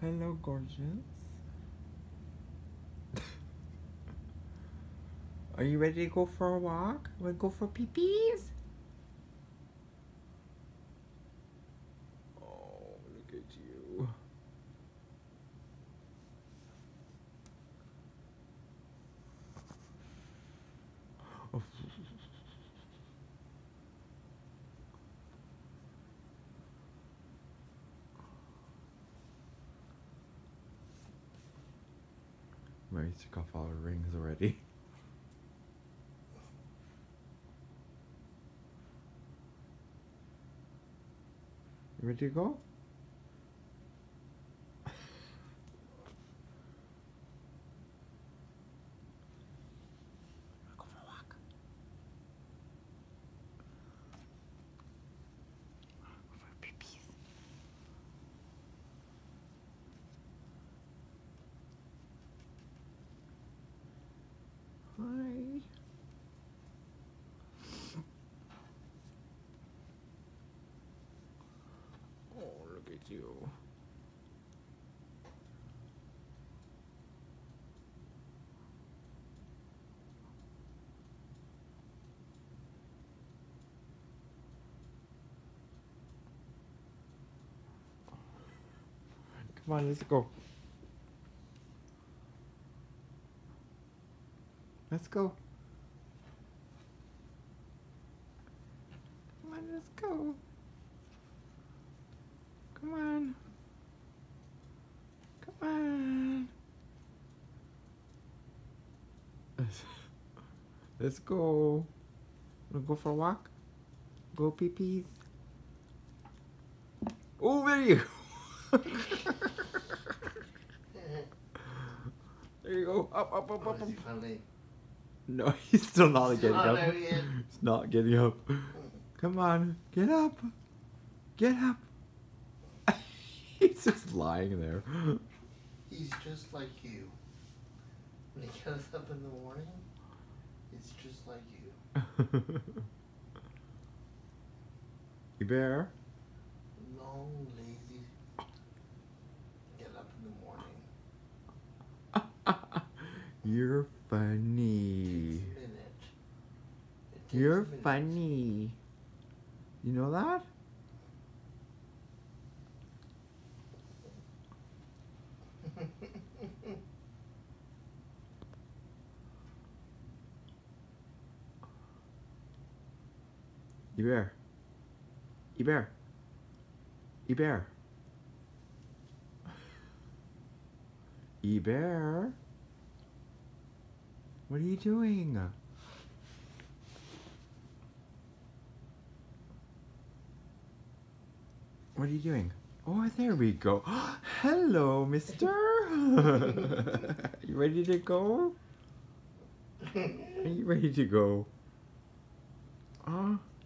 Hello, gorgeous. Are you ready to go for a walk? Want to go for pee-pees? Oh, look at you. Oh. Mary took off all her rings already. You ready to go? Go for a walk. Go for pee-pees. Hi. Oh, look at you. Come on, let's go. Let's go. Come on, let's go. Come on. Come on. Let's go. Wanna go for a walk? Go pee-pees? Oh, there you go. There you go. Up, up, up, up, up. No, he's still not getting up. He's not getting up. Come on, get up. Get up. He's just lying there. He's just like you. When he gets up in the morning, it's just like you. You bear? Long, lazy. Get up in the morning. You're funny. It takes a minute. It takes You're a minute. funny. You know that? You bear. You bear. You bear. You bear. What are you doing? What are you doing? Oh, there we go. Hello, mister. You ready to go? Are you ready to go?